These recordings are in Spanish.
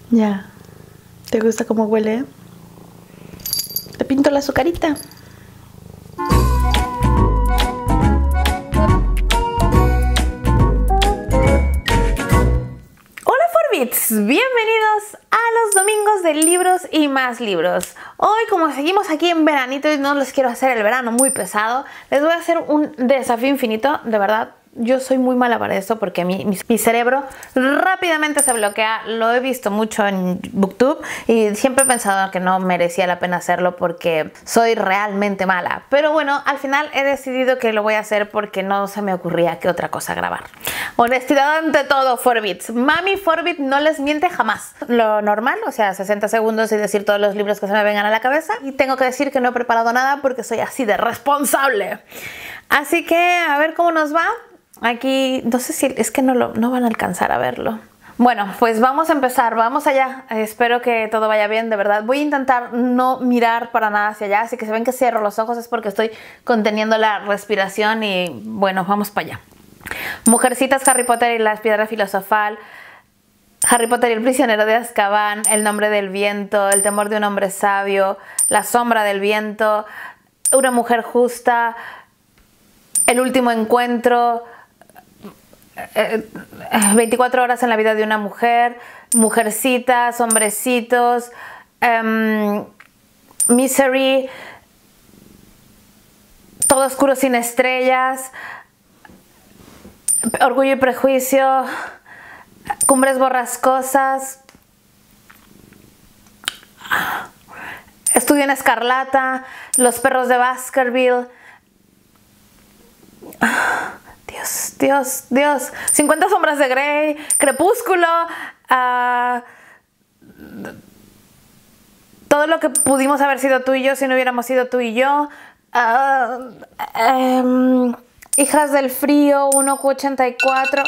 Ya. ¿Te gusta cómo huele? Te pinto la azucarita. Hola Forbits, bienvenidos a los domingos de libros y más libros. Hoy, como seguimos aquí en veranito y no les quiero hacer el verano muy pesado, les voy a hacer un desafío infinito, de verdad. Yo soy muy mala para esto porque mi cerebro rápidamente se bloquea. Lo he visto mucho en Booktube y siempre he pensado que no merecía la pena hacerlo porque soy realmente mala. Pero bueno, al final he decidido que lo voy a hacer porque no se me ocurría qué otra cosa grabar. Honestidad ante todo, Forbits. Mami Forbit no les miente jamás. Lo normal, o sea, 60 segundos y decir todos los libros que se me vengan a la cabeza. Y tengo que decir que no he preparado nada porque soy así de responsable. Así que a ver cómo nos va. Aquí, no sé si es que no van a alcanzar a verlo. Bueno, pues vamos a empezar, vamos allá. Espero que todo vaya bien, de verdad. Voy a intentar no mirar para nada hacia allá, así que si ven que cierro los ojos es porque estoy conteniendo la respiración y bueno, vamos para allá. Mujercitas, Harry Potter y la piedra filosofal, Harry Potter y el prisionero de Azkaban, El nombre del viento, El temor de un hombre sabio, La sombra del viento, Una mujer justa, El último encuentro, 24 horas en la vida de una mujer, Mujercitas, Hombrecitos, Misery, Todo oscuro sin estrellas, Orgullo y prejuicio, Cumbres borrascosas, Estudio en escarlata, Los perros de Baskerville. Dios. 50 sombras de Grey, Crepúsculo, todo lo que pudimos haber sido tú y yo si no hubiéramos sido tú y yo, Hijas del frío, 184.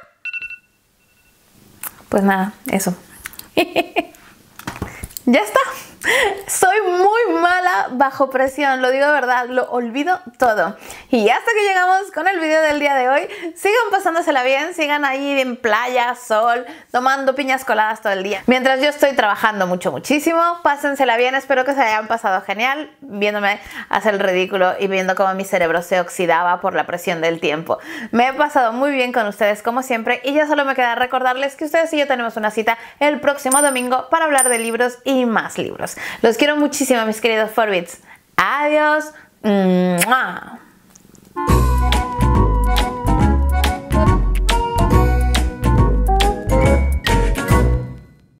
Pues nada, eso. Ya está. Soy muy mala bajo presión, lo digo de verdad, lo olvido todo. Y hasta que llegamos con el video del día de hoy. Sigan pasándosela bien, sigan ahí en playa, sol, tomando piñas coladas todo el día. Mientras yo estoy trabajando muchísimo, pásensela bien, espero que se hayan pasado genial viéndome hacer el ridículo y viendo cómo mi cerebro se oxidaba por la presión del tiempo. Me he pasado muy bien con ustedes como siempre y ya solo me queda recordarles que ustedes y yo tenemos una cita el próximo domingo para hablar de libros y más libros. Los quiero muchísimo, mis queridos Forbits. Adiós. ¡Mua!